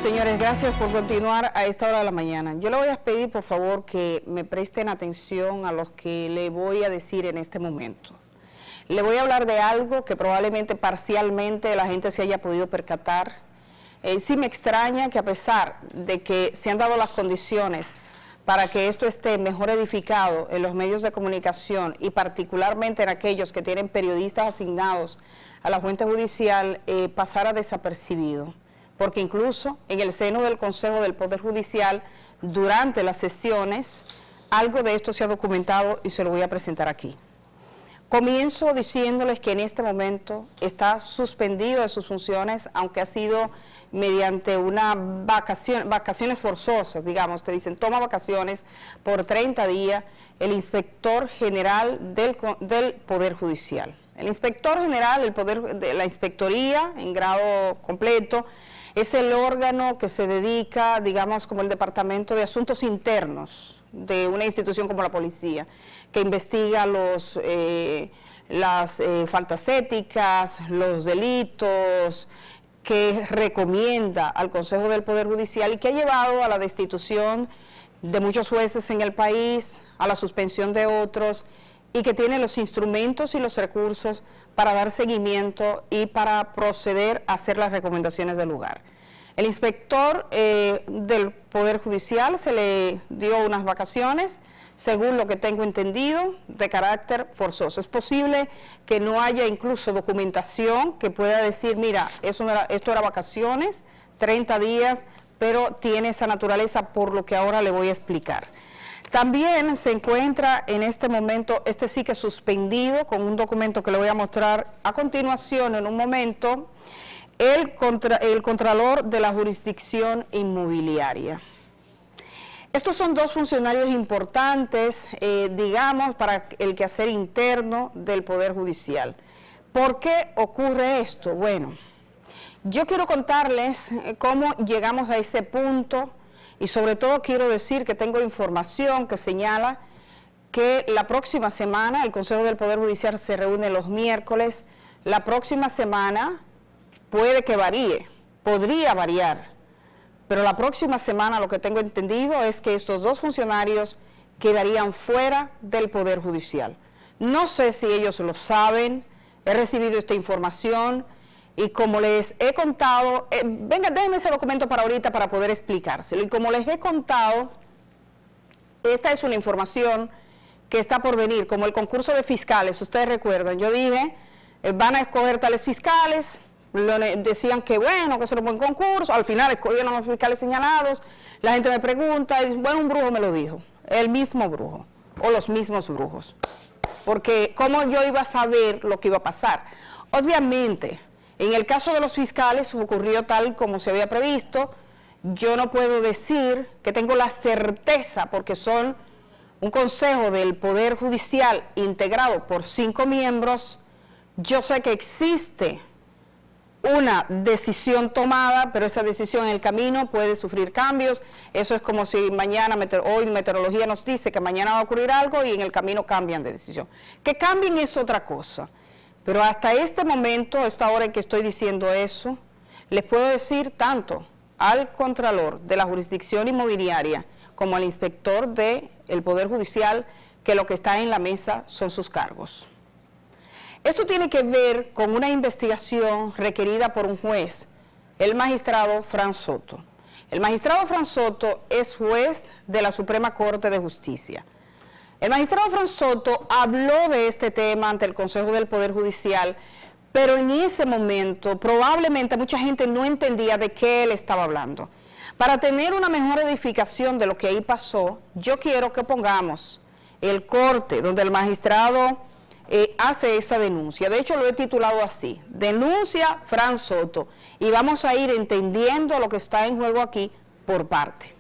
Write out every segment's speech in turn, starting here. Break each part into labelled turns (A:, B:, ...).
A: Señores, gracias por continuar a esta hora de la mañana. Yo le voy a pedir, por favor, que me presten atención a lo que le voy a decir en este momento. Le voy a hablar de algo que probablemente parcialmente la gente se haya podido percatar. Sí me extraña que a pesar de que se han dado las condiciones para que esto esté mejor edificado en los medios de comunicación y particularmente en aquellos que tienen periodistas asignados a la fuente judicial, pasara desapercibido. Porque incluso en el seno del Consejo del Poder Judicial, durante las sesiones, algo de esto se ha documentado y se lo voy a presentar aquí. Comienzo diciéndoles que en este momento está suspendido de sus funciones, aunque ha sido mediante una vacaciones forzosas, digamos, te dicen toma vacaciones por 30 días, el inspector general del Poder Judicial. El inspector general de la inspectoría en grado completo es el órgano que se dedica, digamos, como el Departamento de Asuntos Internos de una institución como la policía, que investiga las faltas éticas, los delitos, que recomienda al Consejo del Poder Judicial y que ha llevado a la destitución de muchos jueces en el país, a la suspensión de otros, y que tiene los instrumentos y los recursos para dar seguimiento y para proceder a hacer las recomendaciones del lugar. El inspector del Poder Judicial se le dio unas vacaciones, según lo que tengo entendido, de carácter forzoso. Es posible que no haya incluso documentación que pueda decir, mira, esto era vacaciones, 30 días, pero tiene esa naturaleza por lo que ahora le voy a explicar. También se encuentra en este momento, este sí que suspendido, con un documento que le voy a mostrar a continuación en un momento, el Contralor de la Jurisdicción Inmobiliaria. Estos son dos funcionarios importantes, digamos, para el quehacer interno del Poder Judicial. ¿Por qué ocurre esto? Bueno, yo quiero contarles cómo llegamos a ese punto y sobre todo quiero decir que tengo información que señala que la próxima semana, el Consejo del Poder Judicial se reúne los miércoles, la próxima semana puede que varíe, podría variar, pero la próxima semana lo que tengo entendido es que estos dos funcionarios quedarían fuera del Poder Judicial. No sé si ellos lo saben, he recibido esta información y como les he contado, venga, déjenme ese documento para ahorita para poder explicárselo, y como les he contado, esta es una información que está por venir, como el concurso de fiscales, ustedes recuerdan, yo dije, van a escoger tales fiscales, decían que bueno, que eso era un buen concurso, al final escogieron los fiscales señalados, la gente me pregunta, y bueno, un brujo me lo dijo, el mismo brujo, o los mismos brujos, porque ¿cómo yo iba a saber lo que iba a pasar? Obviamente, en el caso de los fiscales ocurrió tal como se había previsto, yo no puedo decir que tengo la certeza, porque son un consejo del Poder Judicial integrado por 5 miembros, yo sé que existe una decisión tomada, pero esa decisión en el camino puede sufrir cambios. Eso es como si mañana, hoy meteorología nos dice que mañana va a ocurrir algo y en el camino cambian de decisión. Que cambien es otra cosa, pero hasta este momento, esta hora en que estoy diciendo eso, les puedo decir tanto al Contralor de la Jurisdicción Inmobiliaria como al Inspector del Poder Judicial que lo que está en la mesa son sus cargos. Esto tiene que ver con una investigación requerida por un juez, el magistrado Fran Soto. El magistrado Fran Soto es juez de la Suprema Corte de Justicia. El magistrado Fran Soto habló de este tema ante el Consejo del Poder Judicial, pero en ese momento probablemente mucha gente no entendía de qué él estaba hablando. Para tener una mejor edificación de lo que ahí pasó, yo quiero que pongamos el corte donde el magistrado hace esa denuncia. De hecho lo he titulado así, denuncia Fran Soto, y vamos a ir entendiendo lo que está en juego aquí por parte.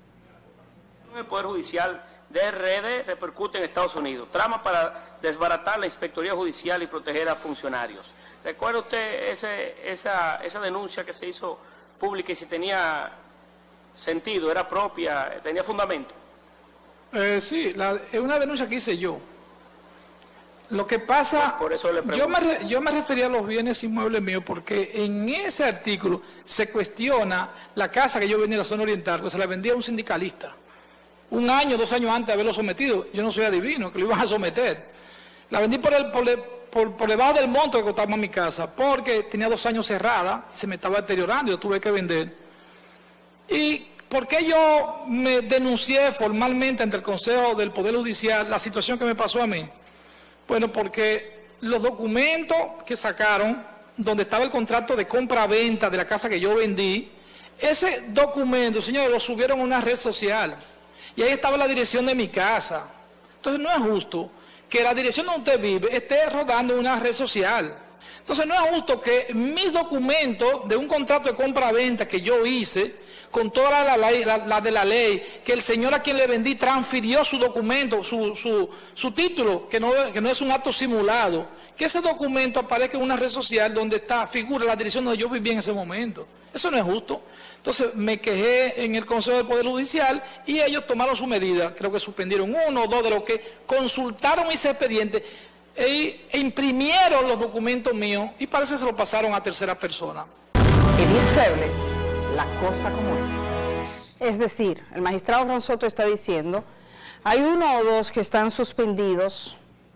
B: El Poder Judicial DRD repercute en Estados Unidos, trama para desbaratar la Inspectoría Judicial y proteger a funcionarios. ¿Recuerda usted esa denuncia que se hizo pública y si tenía sentido, era propia, tenía fundamento?
C: Sí, es una denuncia que hice yo. Lo que pasa,
B: por eso le pregunto.
C: yo me refería a los bienes inmuebles míos porque en ese artículo se cuestiona la casa que yo vendí en la zona oriental, que se la vendía a un sindicalista. 1 año, 2 años antes de haberlo sometido. Yo no soy adivino, que lo iban a someter. La vendí por debajo del monto que costaba mi casa, porque tenía 2 años cerrada, y se me estaba deteriorando y yo tuve que vender. ¿Y por qué yo me denuncié formalmente ante el Consejo del Poder Judicial la situación que me pasó a mí? Bueno, porque los documentos que sacaron, donde estaba el contrato de compra-venta de la casa que yo vendí, ese documento, señores, lo subieron a una red social. Y ahí estaba la dirección de mi casa. Entonces no es justo que la dirección donde usted vive esté rodando en una red social. Entonces no es justo que mis documentos de un contrato de compra-venta que yo hice, con toda la de la ley, que el señor a quien le vendí transfirió su documento, su título, que no es un acto simulado, que ese documento aparezca en una red social donde figura la dirección donde yo vivía en ese momento. Eso no es justo. Entonces me quejé en el Consejo del Poder Judicial y ellos tomaron su medida. Creo que suspendieron 1 o 2 de los que consultaron mis expedientes e imprimieron los documentos míos y parece que se lo pasaron a tercera persona.
A: Edith Febles, la cosa como es. Es decir, el magistrado Ron Soto está diciendo, hay 1 o 2 que están suspendidos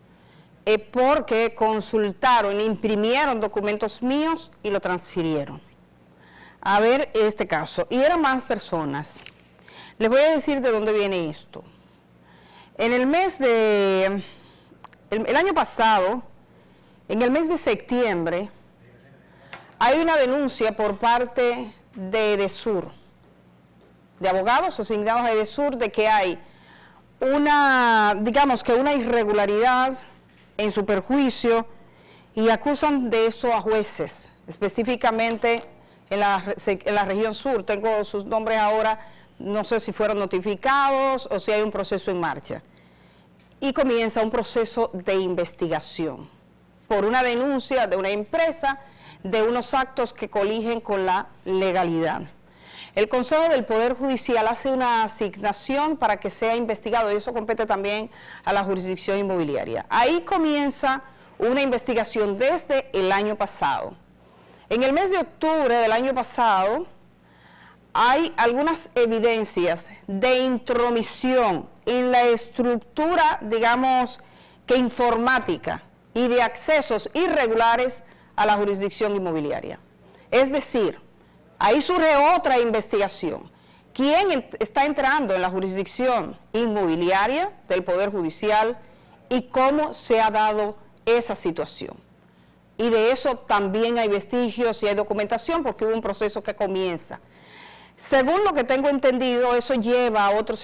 A: porque consultaron, imprimieron documentos míos y lo transfirieron. A ver este caso, y eran más personas. Les voy a decir de dónde viene esto. En el mes de, el año pasado, en el mes de septiembre, hay una denuncia por parte de EDESUR, de abogados asignados a EDESUR, de que hay una, digamos que una irregularidad en su perjuicio y acusan de eso a jueces, específicamente en la región sur. Tengo sus nombres ahora, no sé si fueron notificados o si hay un proceso en marcha. Y comienza un proceso de investigación por una denuncia de una empresa de unos actos que coligen con la legalidad. El Consejo del Poder Judicial hace una asignación para que sea investigado y eso compete también a la jurisdicción inmobiliaria. Ahí comienza una investigación desde el año pasado. En el mes de octubre del año pasado hay algunas evidencias de intromisión en la estructura, digamos, que informática y de accesos irregulares a la jurisdicción inmobiliaria. Es decir, ahí surge otra investigación. ¿Quién está entrando en la jurisdicción inmobiliaria del Poder Judicial y cómo se ha dado esa situación? Y de eso también hay vestigios y hay documentación porque hubo un proceso que comienza. Según lo que tengo entendido, eso lleva a otros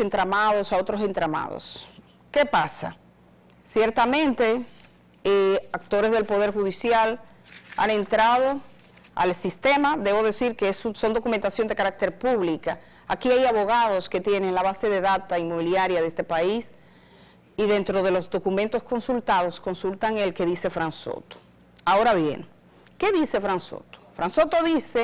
A: entramados, ¿Qué pasa? Ciertamente, actores del Poder Judicial han entrado al sistema. Debo decir que son documentación de carácter pública. Aquí hay abogados que tienen la base de datos inmobiliaria de este país y dentro de los documentos consultados consultan el que dice Fran Soto. Ahora bien, ¿qué dice Fran Soto? Fran Soto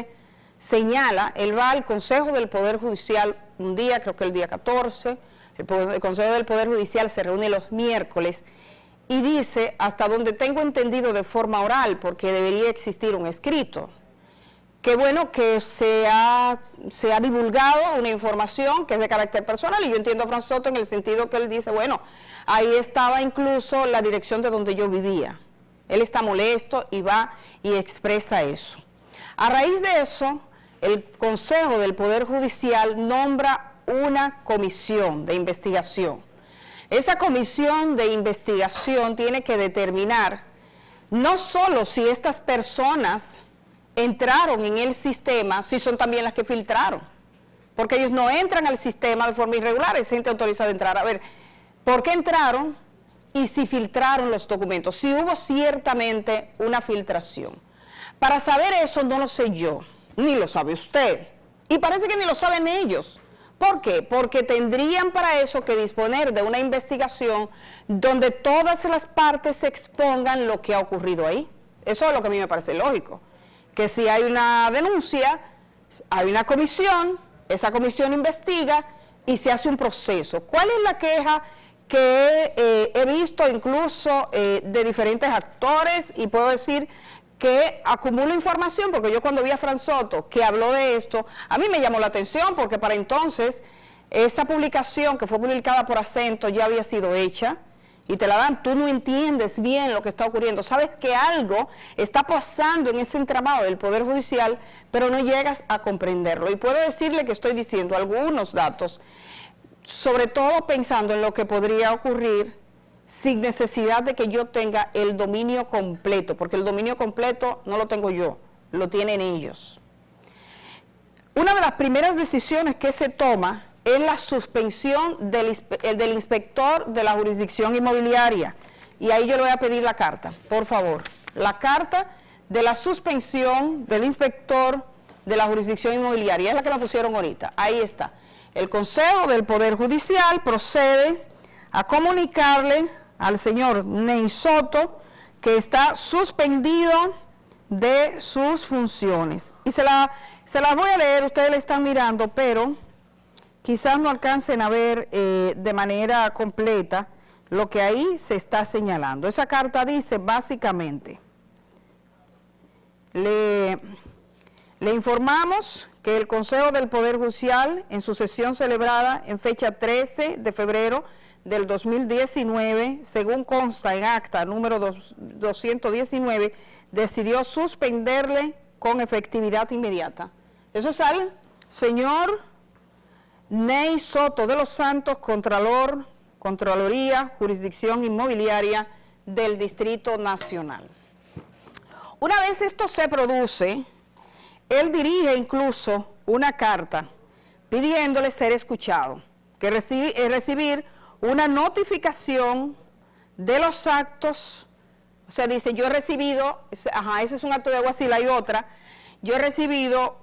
A: señala, él va al Consejo del Poder Judicial un día, creo que el día 14, el Consejo del Poder Judicial se reúne los miércoles y dice, hasta donde tengo entendido de forma oral, porque debería existir un escrito, que bueno que se ha divulgado una información que es de carácter personal, y yo entiendo a Fran Soto en el sentido que él dice, bueno, ahí estaba incluso la dirección de donde yo vivía. Él está molesto y va y expresa eso. A raíz de eso, el Consejo del Poder Judicial nombra una comisión de investigación. Esa comisión de investigación tiene que determinar no solo si estas personas entraron en el sistema, si son también las que filtraron, porque ellos no entran al sistema de forma irregular, es gente autorizada a entrar. A ver, ¿por qué entraron? Y si filtraron los documentos, si hubo ciertamente una filtración. Para saber eso no lo sé yo, ni lo sabe usted, y parece que ni lo saben ellos. ¿Por qué? Porque tendrían para eso que disponer de una investigación donde todas las partes se expongan lo que ha ocurrido ahí. Eso es lo que a mí me parece lógico, que si hay una denuncia, hay una comisión, esa comisión investiga y se hace un proceso. ¿Cuál es la queja que he visto incluso de diferentes actores, y puedo decir que acumulo información, porque yo cuando vi a Fran Soto que habló de esto, a mí me llamó la atención, porque para entonces esa publicación que fue publicada por Acento ya había sido hecha, y te la dan, tú no entiendes bien lo que está ocurriendo, sabes que algo está pasando en ese entramado del Poder Judicial, pero no llegas a comprenderlo. Y puedo decirle que estoy diciendo algunos datos, sobre todo pensando en lo que podría ocurrir sin necesidad de que yo tenga el dominio completo, porque el dominio completo no lo tengo yo, lo tienen ellos. Una de las primeras decisiones que se toma es la suspensión del inspector de la jurisdicción inmobiliaria. Y ahí yo le voy a pedir la carta, por favor. La carta de la suspensión del inspector de la jurisdicción inmobiliaria, es la que me pusieron ahorita. Ahí está. El Consejo del Poder Judicial procede a comunicarle al señor Ney Soto que está suspendido de sus funciones. Y se las voy a leer, ustedes le están mirando, pero quizás no alcancen a ver de manera completa lo que ahí se está señalando. Esa carta dice básicamente, le informamos que el Consejo del Poder Judicial, en su sesión celebrada en fecha 13 de febrero del 2019, según consta en acta número 219, decidió suspenderle con efectividad inmediata. Eso es al señor Ney Soto de los Santos, Contraloría, Jurisdicción Inmobiliaria del Distrito Nacional. Una vez esto se produce, él dirige incluso una carta pidiéndole ser escuchado, que recibir una notificación de los actos, o sea, dice, yo he recibido, ese es un acto de alguacil, hay otra, yo he recibido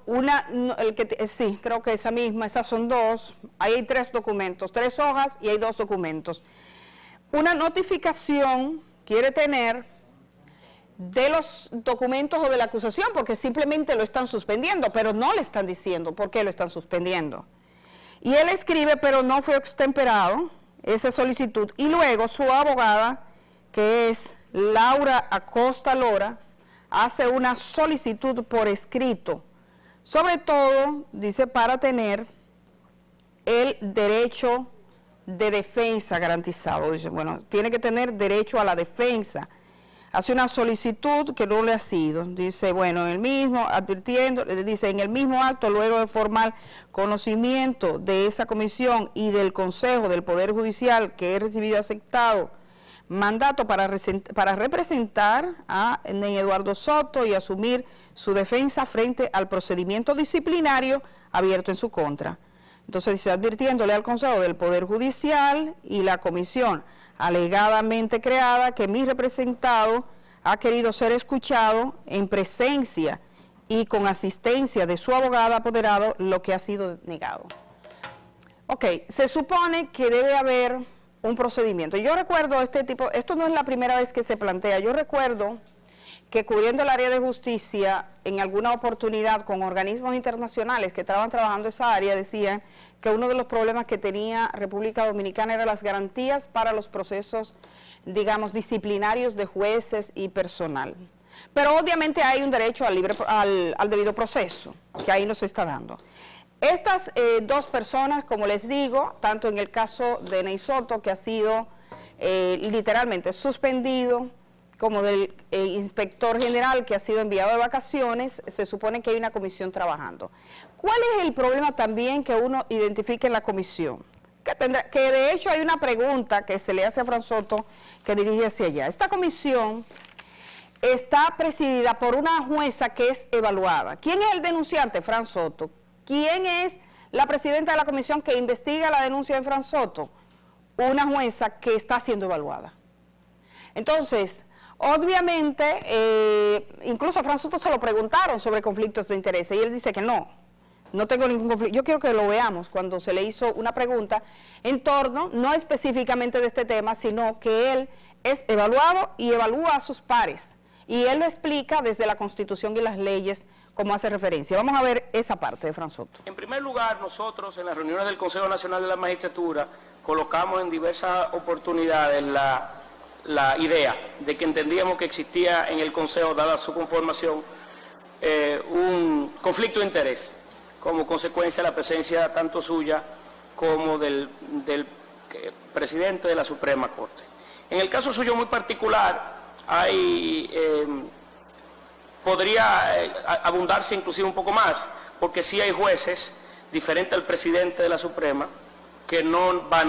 A: sí, creo que esa misma, esas son dos, ahí hay 3 documentos, 3 hojas y hay 2 documentos. Una notificación quiere tener de los documentos o de la acusación, porque simplemente lo están suspendiendo, pero no le están diciendo por qué lo están suspendiendo. Y él escribe, pero no fue extemperado esa solicitud, y luego su abogada, que es Laura Acosta Lora, hace una solicitud por escrito, sobre todo, dice, para tener el derecho de defensa garantizado. Dice, bueno, tiene que tener derecho a la defensa. Hace una solicitud que no le ha sido. Dice, bueno, en el mismo, advirtiendo, dice, en el mismo acto, luego de formal conocimiento de esa comisión y del Consejo del Poder Judicial que he recibido y aceptado, mandato para representar a Ney Eduardo Soto y asumir su defensa frente al procedimiento disciplinario abierto en su contra. Entonces dice, advirtiéndole al Consejo del Poder Judicial y la comisión alegadamente creada que mi representado ha querido ser escuchado en presencia y con asistencia de su abogada apoderado, lo que ha sido negado. Ok, se supone que debe haber un procedimiento. Yo recuerdo esto no es la primera vez que se plantea, yo recuerdo que cubriendo el área de justicia, en alguna oportunidad con organismos internacionales que estaban trabajando esa área, decían que uno de los problemas que tenía República Dominicana era las garantías para los procesos, digamos, disciplinarios de jueces y personal. Pero obviamente hay un derecho al debido proceso, que ahí nos está dando. Estas 2 personas, como les digo, tanto en el caso de Ney Soto, que ha sido literalmente suspendido, como del inspector general que ha sido enviado de vacaciones, se supone que hay una comisión trabajando. ¿Cuál es el problema también que uno identifica en la comisión? Que de hecho hay una pregunta que se le hace a Fran Soto que dirige hacia allá. Esta comisión está presidida por una jueza que es evaluada. ¿Quién es el denunciante? Fran Soto. ¿Quién es la presidenta de la comisión que investiga la denuncia de Fran Soto? Una jueza que está siendo evaluada. Entonces, obviamente, incluso a Fran Soto se lo preguntaron sobre conflictos de interés y él dice que no tengo ningún conflicto. Yo quiero que lo veamos cuando se le hizo una pregunta en torno, no específicamente de este tema, sino que él es evaluado y evalúa a sus pares. Y él lo explica desde la Constitución y las leyes como hace referencia. Vamos a ver esa parte de Fran Soto.
B: En primer lugar, nosotros en las reuniones del Consejo Nacional de la Magistratura colocamos en diversas oportunidades la idea de que entendíamos que existía en el Consejo, dada su conformación, un conflicto de interés, como consecuencia de la presencia tanto suya como del presidente de la Suprema Corte. En el caso suyo muy particular, podría abundarse inclusive un poco más, porque sí hay jueces, diferente al presidente de la Suprema, que no van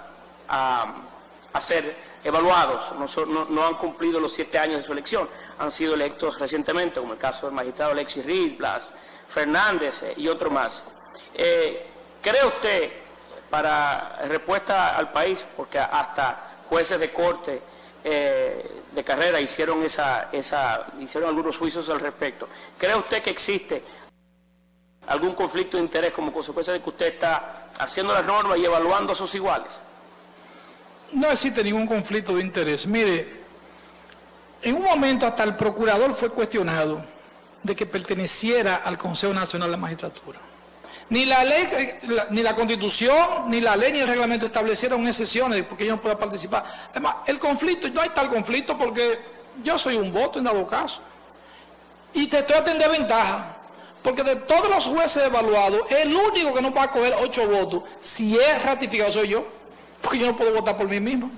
B: a ser evaluados, no han cumplido los 7 años de su elección, han sido electos recientemente, como el caso del magistrado Alexis Reed, Blas Fernández y otro más. ¿Cree usted, para respuesta al país, porque hasta jueces de corte de carrera hicieron algunos juicios al respecto, ¿cree usted que existe algún conflicto de interés como consecuencia de que usted está haciendo las normas y evaluando a sus iguales?
C: No existe ningún conflicto de interés. Mire, en un momento hasta el procurador fue cuestionado de que perteneciera al Consejo Nacional de la Magistratura. Ni la ley, ni la Constitución, ni la ley, ni el reglamento establecieron excepciones porque yo no pueda participar. Además, el conflicto, no hay tal conflicto porque yo soy un voto en dado caso. Y te traten de ventaja. Porque de todos los jueces evaluados, el único que no va a coger 8 votos, si es ratificado, soy yo. Porque yo no puedo votar por mí mismo.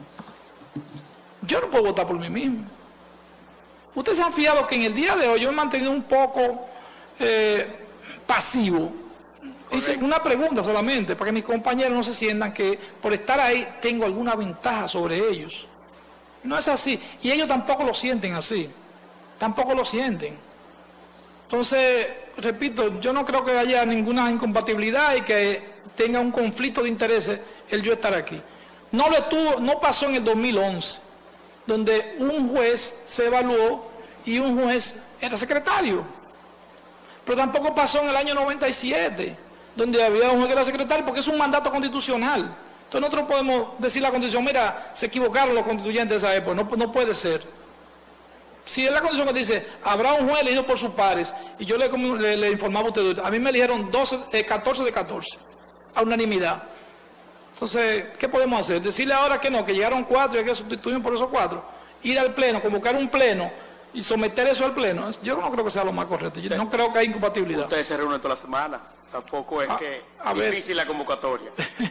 C: Yo no puedo votar por mí mismo. Ustedes se han fijado que en el día de hoy yo me he mantenido un poco pasivo. Hice una pregunta solamente, para que mis compañeros no se sientan que por estar ahí tengo alguna ventaja sobre ellos. No es así. Y ellos tampoco lo sienten así. Tampoco lo sienten. Entonces, repito, yo no creo que haya ninguna incompatibilidad y que tenga un conflicto de intereses el yo estar aquí. No pasó en el 2011, donde un juez se evaluó y un juez era secretario. Pero tampoco pasó en el año 97, donde había un juez que era secretario, porque es un mandato constitucional. Entonces nosotros podemos decir a la Constitución, mira, se equivocaron los constituyentes de esa época, no puede ser. Si es la Constitución que dice, habrá un juez elegido por sus pares, y yo le informaba a usted, a mí me eligieron 14 de 14, a unanimidad. Entonces, ¿qué podemos hacer? Decirle ahora que no, que llegaron 4 y hay que sustituir por esos 4. Ir al pleno, convocar un pleno y someter eso al pleno. Yo no creo que sea lo más correcto. Yo no creo que hay incompatibilidad.
B: Ustedes se reúnen toda la semana. Tampoco es que es difícil la convocatoria.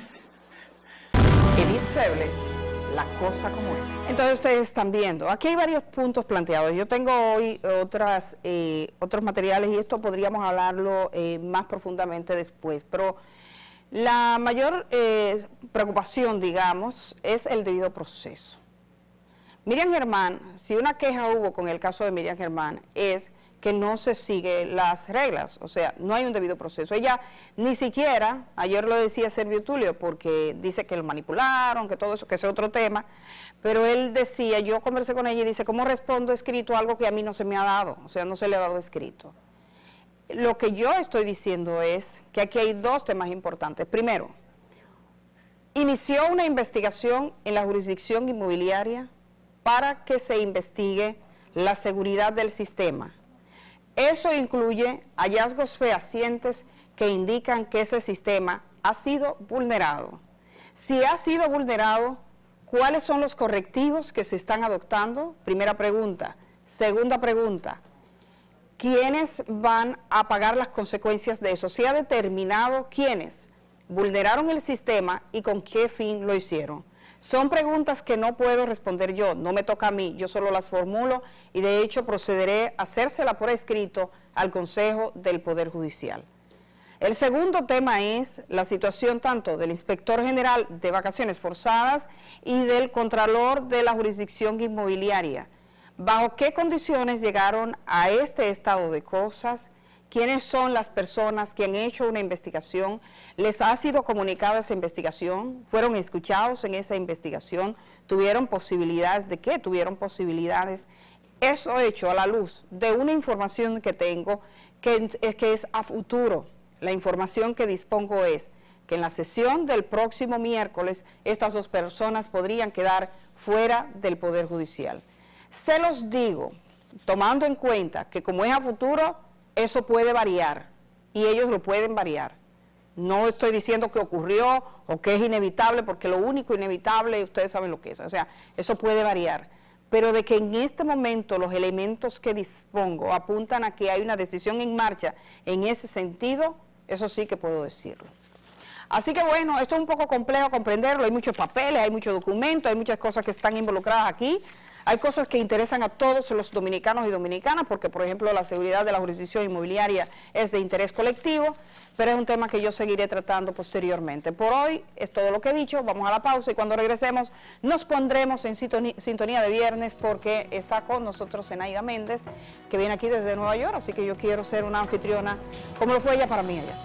D: Edith Febles, la cosa como es.
A: Entonces ustedes están viendo, aquí hay varios puntos planteados. Yo tengo hoy otros materiales y esto podríamos hablarlo más profundamente después, pero la mayor preocupación, digamos, es el debido proceso. Miriam Germán, si una queja hubo con el caso de Miriam Germán, es que no se siguen las reglas, o sea, no hay un debido proceso. Ella ni siquiera, ayer lo decía Servio Tulio, porque dice que lo manipularon, que todo eso, que ese es otro tema, pero él decía, yo conversé con ella y dice, ¿cómo respondo escrito algo que a mí no se me ha dado? O sea, no se le ha dado escrito. Lo que yo estoy diciendo es que aquí hay 2 temas importantes. Primero, inició una investigación en la jurisdicción inmobiliaria para que se investigue la seguridad del sistema. Eso incluye hallazgos fehacientes que indican que ese sistema ha sido vulnerado. Si ha sido vulnerado, ¿cuáles son los correctivos que se están adoptando? Primera pregunta. Segunda pregunta, ¿quiénes van a pagar las consecuencias de eso? Se ha determinado quiénes vulneraron el sistema y con qué fin lo hicieron. Son preguntas que no puedo responder yo, no me toca a mí, yo solo las formulo y de hecho procederé a hacérsela por escrito al Consejo del Poder Judicial. El segundo tema es la situación tanto del Inspector General de Vacaciones Forzadas y del Contralor de la Jurisdicción Inmobiliaria. ¿Bajo qué condiciones llegaron a este estado de cosas? ¿Quiénes son las personas que han hecho una investigación? ¿Les ha sido comunicada esa investigación? ¿Fueron escuchados en esa investigación? ¿Tuvieron posibilidades? ¿De qué tuvieron posibilidades? Eso hecho a la luz de una información que tengo que es a futuro. La información que dispongo es que en la sesión del próximo miércoles estas 2 personas podrían quedar fuera del Poder Judicial. Se los digo, tomando en cuenta que como es a futuro, eso puede variar y ellos lo pueden variar. No estoy diciendo que ocurrió o que es inevitable, porque lo único inevitable, ustedes saben lo que es, o sea, eso puede variar. Pero de que en este momento los elementos que dispongo apuntan a que hay una decisión en marcha en ese sentido, eso sí que puedo decirlo. Así que bueno, esto es un poco complejo comprenderlo, hay muchos papeles, hay muchos documentos, hay muchas cosas que están involucradas aquí. Hay cosas que interesan a todos los dominicanos y dominicanas, porque por ejemplo la seguridad de la jurisdicción inmobiliaria es de interés colectivo, pero es un tema que yo seguiré tratando posteriormente. Por hoy es todo lo que he dicho, vamos a la pausa y cuando regresemos nos pondremos en sintonía de viernes, porque está con nosotros Zenaida Méndez, que viene aquí desde Nueva York, así que yo quiero ser una anfitriona como lo fue ella para mí allá.